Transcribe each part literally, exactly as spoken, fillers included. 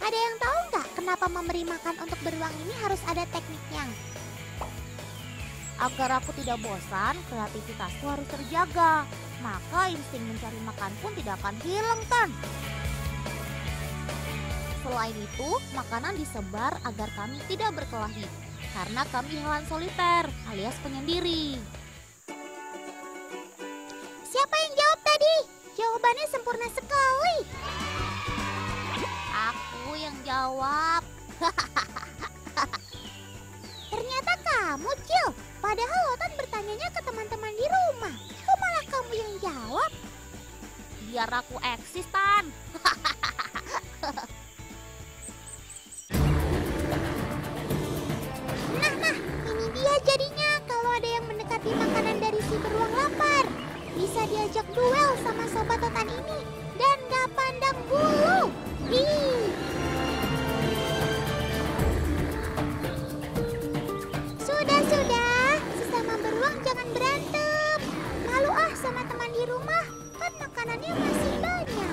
Ada yang tahu nggak kenapa memberi makan untuk beruang ini harus ada tekniknya? Agar aku tidak bosan, kreativitasku harus terjaga. Maka insting mencari makan pun tidak akan hilang, Tan. Selain itu, makanan disebar agar kami tidak berkelahi. Karena kami hewan soliter alias penyendiri. Siapa yang jawab tadi? Jawabannya sempurna sekali. Aku yang jawab. Ternyata kamu, Cil. Padahal Otan bertanyanya ke teman-teman di rumah. Kok malah kamu yang jawab? Biar aku eksis, Tan. Nah, nah, ini dia jadinya kalau ada yang mendekati makanan dari si beruang lapar. Bisa diajak duel sama sobat Otan ini dan gak pandang bulu. Ih. Sudah, sudah. Sesama beruang jangan berantem. Malu ah sama teman di rumah. Kan makanannya masih banyak.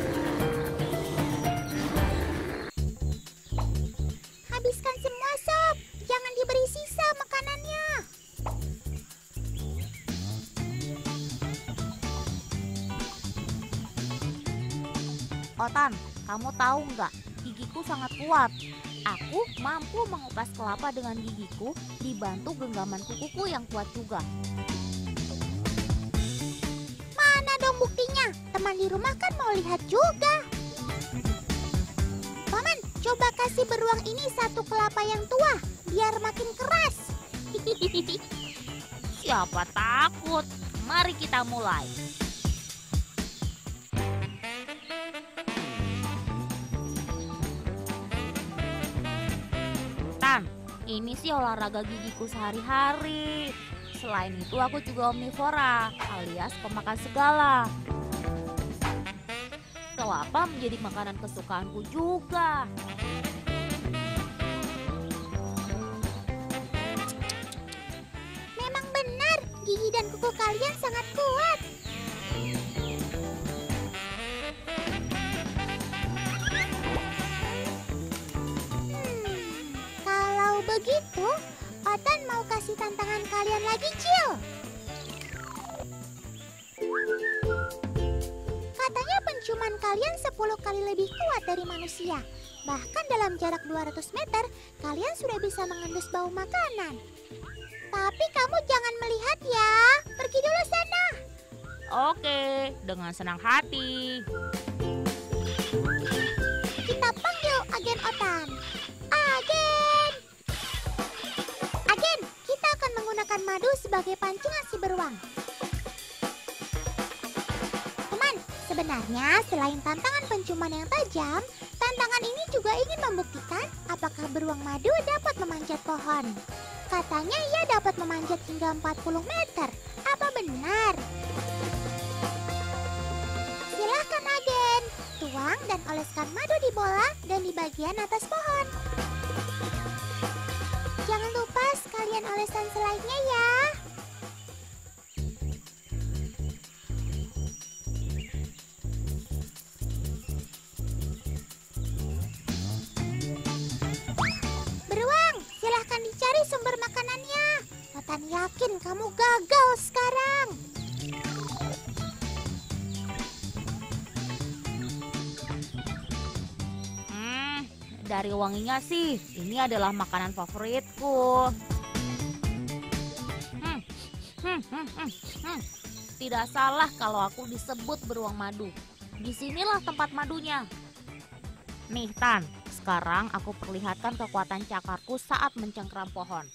Habiskan semua, Sob. Jangan diberi sisa makanannya. Otan, kamu tahu nggak? Gigiku sangat kuat. Aku mampu mengupas kelapa dengan gigiku dibantu genggaman kukuku yang kuat juga. Mana dong buktinya? Teman di rumah kan mau lihat juga. Paman, coba kasih beruang ini satu kelapa yang tua biar makin keras. Siapa takut? Mari kita mulai. Tan, ini sih olahraga gigiku sehari-hari. Selain itu aku juga omnivora alias pemakan segala. Kelapa menjadi makanan kesukaanku juga. Memang benar, gigi dan kuku kalian sangat kuat. Hmm, kalau begitu, Otan mau kasih tantangan kalian lagi, Cil. Katanya penciuman kalian sepuluh kali lebih kuat dari manusia. Bahkan dalam jarak dua ratus meter, kalian sudah bisa mengendus bau makanan. Tapi kamu jangan melihat ya. Pergi dulu sana. Oke, dengan senang hati. Kita panggil agen Otan. Agen! Agen, kita akan menggunakan madu sebagai pancingan si beruang. Teman, sebenarnya selain tantangan penciuman yang tajam, tantangan ini juga ingin membuktikan apakah beruang madu dapat memanjat pohon. Katanya ia dapat memanjat hingga empat puluh meter. Apa benar? Silahkan agen, tuang dan oleskan madu di bola dan di bagian atas pohon. Jangan lupa sekalian olesan selainnya ya. Beruang, silahkan dicari sumber makanannya. Otan yakin kamu gagal sekarang. Hmm, dari wanginya sih, ini adalah makanan favoritku. Hmm, hmm, hmm, hmm, hmm. Tidak salah kalau aku disebut beruang madu. Disinilah tempat madunya. Nih Tan, sekarang aku perlihatkan kekuatan cakarku saat mencengkram pohon.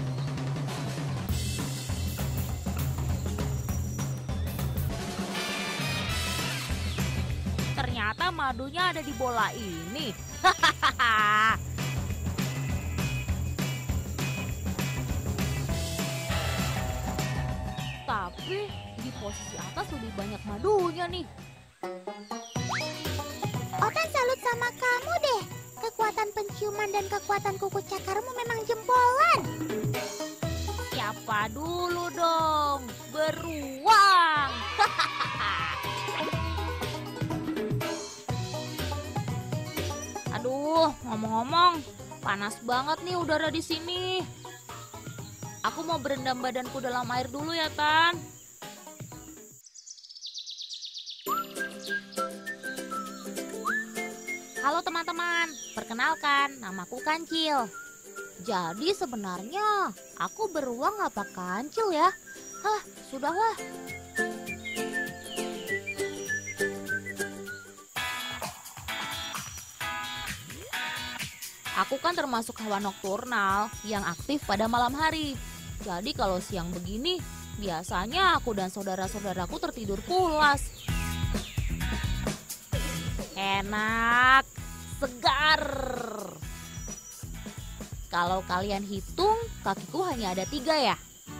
Ternyata madunya ada di bola ini. Hahaha. Tapi di posisi atas lebih banyak madunya nih. Otan salut sama kamu deh. Kekuatan penciuman dan kekuatan kuku cakarmu memang jempolan. Siapa dulu dong? Beruang. Aduh, Ngomong-ngomong, panas banget nih udara di sini. Aku mau berendam badanku dalam air dulu ya, Tan. Halo teman-teman, perkenalkan, namaku Kancil. Jadi sebenarnya aku beruang apa kancil ya? Hah, sudahlah. Aku kan termasuk hewan nokturnal yang aktif pada malam hari. Jadi kalau siang begini, biasanya aku dan saudara-saudaraku tertidur pulas. Enak, segar. Kalau kalian hitung, kakiku hanya ada tiga ya.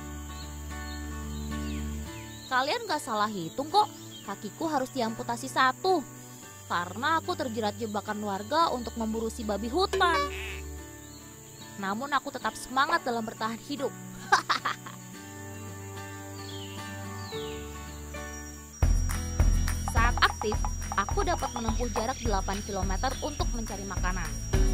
Kalian gak salah hitung kok, kakiku harus diamputasi satu. Karena aku terjerat jebakan warga untuk memburu si babi hutan. Namun aku tetap semangat dalam bertahan hidup. Saat aktif, aku dapat menempuh jarak delapan kilometer untuk mencari makanan.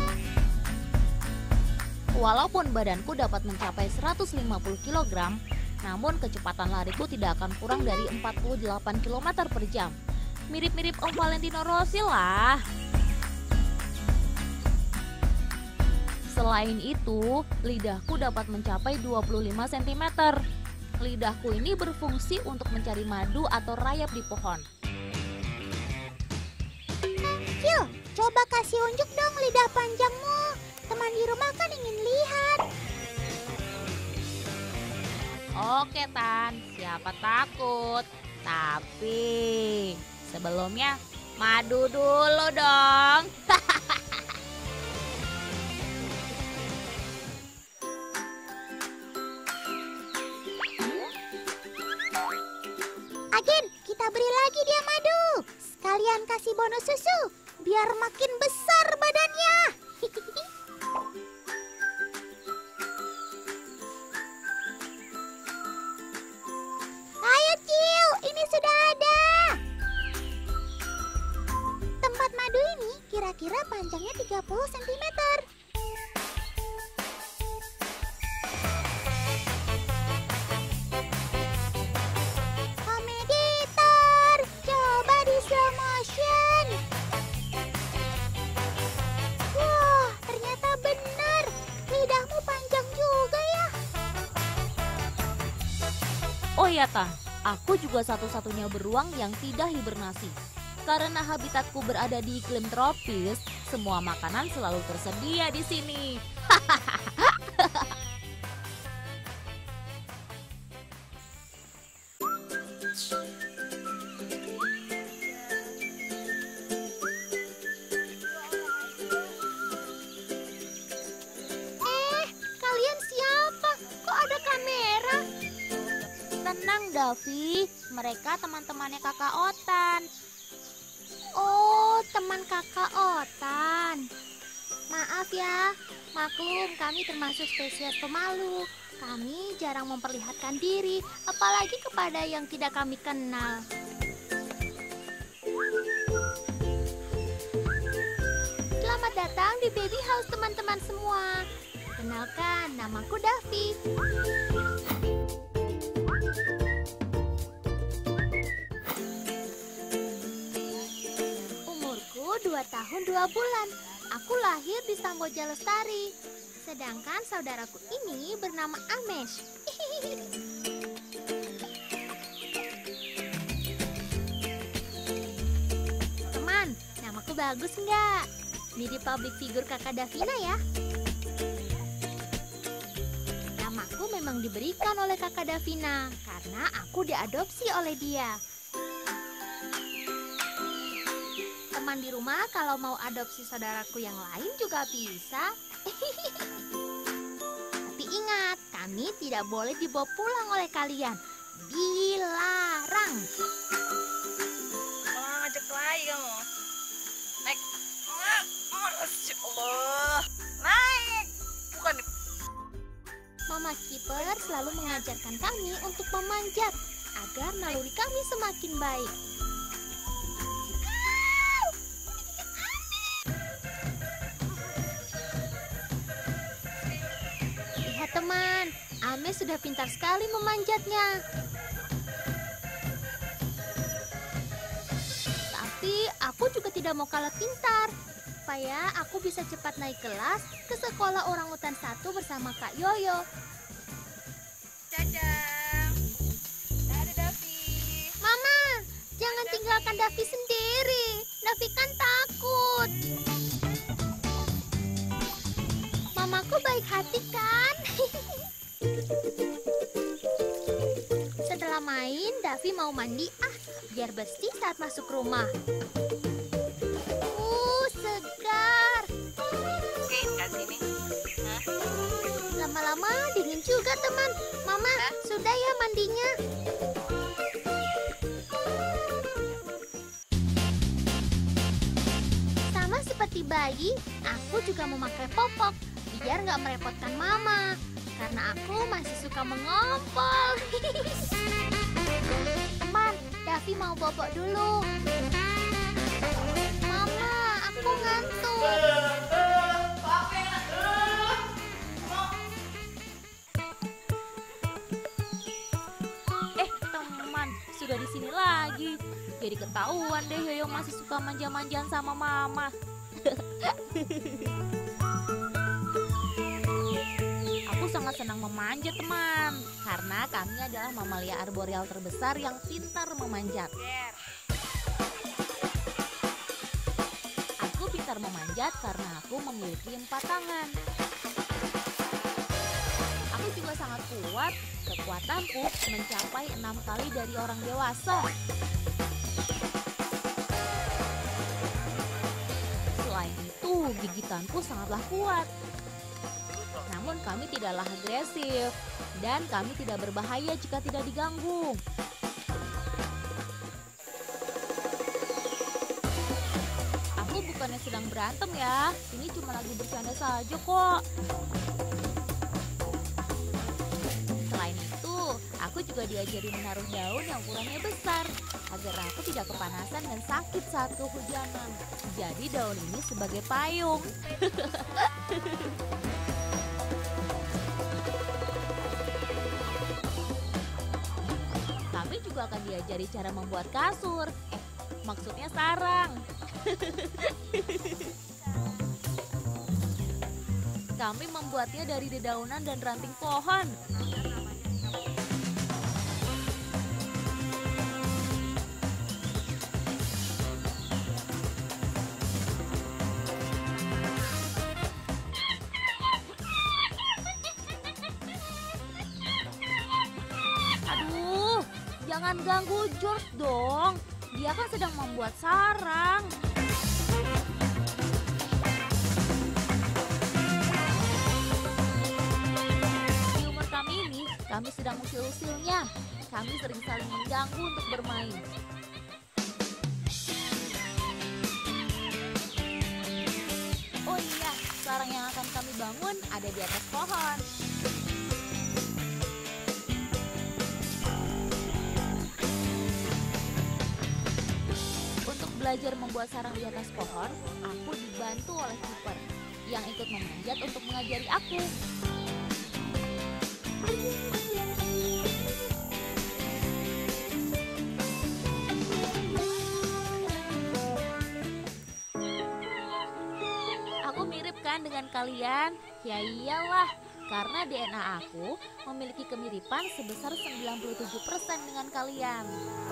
Walaupun badanku dapat mencapai seratus lima puluh kilogram, namun kecepatan lariku tidak akan kurang dari empat puluh delapan kilometer per jam. Mirip-mirip Om Valentino Rossi lah. Selain itu, lidahku dapat mencapai dua puluh lima sentimeter. Lidahku ini berfungsi untuk mencari madu atau rayap di pohon. Cil, coba kasih unjuk dong lidah panjangmu. Teman di rumah kan ingin lihat. Oke Tan, siapa takut. Tapi sebelumnya madu dulu dong. Agen, kita beri lagi dia madu. Sekalian kasih bonus susu, biar makin besar badannya. Ayo Cil, ini sudah ada. Tempat madu ini kira-kira panjangnya tiga puluh sentimeter. Komeditor, coba di slow motion. Wah, ternyata benar. Lidahmu panjang juga ya. Oh iya Tan, aku juga satu-satunya beruang yang tidak hibernasi. Karena habitatku berada di iklim tropis, semua makanan selalu tersedia di sini. Eh, kalian siapa? Kok ada kamera? Tenang Davi, mereka teman-temannya kakak Otan. Oh, teman kakak Otan. Maaf ya, maklum kami termasuk spesies pemalu. Kami jarang memperlihatkan diri, apalagi kepada yang tidak kami kenal. Selamat datang di Baby House teman-teman semua. Kenalkan, namaku Davi. Dua tahun dua bulan. Aku lahir di Samboja Lestari. Sedangkan saudaraku ini bernama Amesh. Teman, namaku bagus nggak? Mirip public figure kakak Davina ya. Namaku memang diberikan oleh kakak Davina karena aku diadopsi oleh dia. Teman di rumah kalau mau adopsi saudaraku yang lain juga bisa. Tapi ingat, kami tidak boleh dibawa pulang oleh kalian. Dilarang. Malah ngajak lagi kamu. Naik. Masya Allah. Naik. Bukan. Mama Kiper selalu mengajarkan kami untuk memanjat agar naluri kami semakin baik. Kelihatannya sudah pintar sekali memanjatnya. Tapi aku juga tidak mau kalah pintar. Supaya aku bisa cepat naik kelas ke sekolah orangutan satu bersama Kak Yoyo. Dadah. Dadah Davi. Mama, jangan tinggalkan Davi sendiri. Davi kan takut. Mamaku baik hati kan? Setelah main, Davi mau mandi ah, biar bersih saat masuk rumah. Uh, segar. Oke, kan sini. Hah? Lama-lama dingin juga, teman. Mama, Hah? sudah ya mandinya. Sama seperti bayi, aku juga memakai popok biar nggak merepotkan Mama. Karena aku masih suka mengompol. Teman, Davi mau bobok dulu. Mama, aku ngantuk. Eh, teman, sudah di sini lagi. Jadi ketahuan deh Yoyo masih suka manja-manjaan sama Mama. Aku sangat senang memanjat, teman. Karena kami adalah mamalia arboreal terbesar yang pintar memanjat. Ger. Aku pintar memanjat karena aku memiliki empat tangan. Aku juga sangat kuat. Kekuatanku mencapai enam kali dari orang dewasa. Selain itu, gigitanku sangatlah kuat. Namun kami tidaklah agresif dan kami tidak berbahaya jika tidak diganggu. Aku bukannya sedang berantem ya, ini cuma lagi bercanda saja kok. Selain itu, aku juga diajari menaruh daun yang ukurannya besar agar aku tidak kepanasan dan sakit saat kehujanan. Jadi daun ini sebagai payung. Kami juga akan diajari cara membuat kasur. Eh, maksudnya sarang. Kami membuatnya dari dedaunan dan ranting pohon. Aduh, jangan ganggu George dong. Dia kan sedang membuat sarang. Di umur kami ini, kami sedang usil-usilnya. Kami sering saling mengganggu untuk bermain. Oh iya, sarang yang akan kami bangun ada di atas pohon. Untuk belajar membuat sarang di atas pohon, aku dibantu oleh Cooper yang ikut memanjat untuk mengajari aku. Aku mirip kan dengan kalian? Ya iyalah, karena D N A aku memiliki kemiripan sebesar sembilan puluh tujuh persen dengan kalian.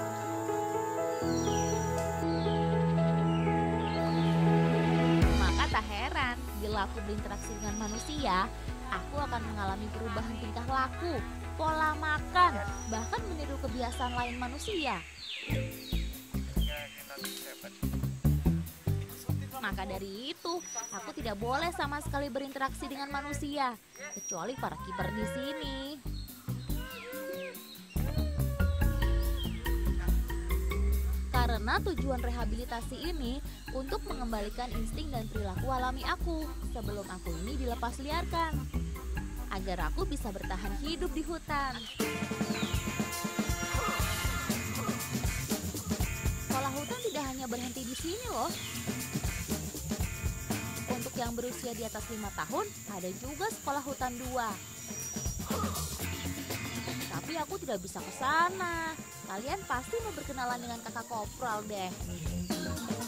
Maka tak heran, bila aku berinteraksi dengan manusia, aku akan mengalami perubahan tingkah laku, pola makan, bahkan meniru kebiasaan lain manusia. Maka dari itu, aku tidak boleh sama sekali berinteraksi dengan manusia, kecuali para kiper di sini. Karena tujuan rehabilitasi ini untuk mengembalikan insting dan perilaku alami aku sebelum aku ini dilepas liarkan, agar aku bisa bertahan hidup di hutan. Sekolah hutan tidak hanya berhenti di sini loh. Untuk yang berusia di atas lima tahun, ada juga sekolah hutan dua. Tapi aku tidak bisa ke sana. Kalian pasti mau berkenalan dengan kakak Kopral deh.